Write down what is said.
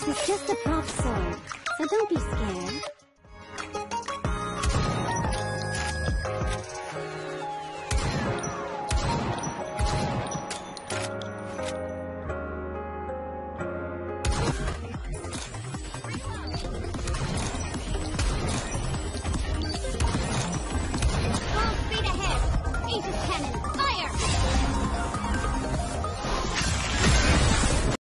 This is just a prop sword, so don't be scared.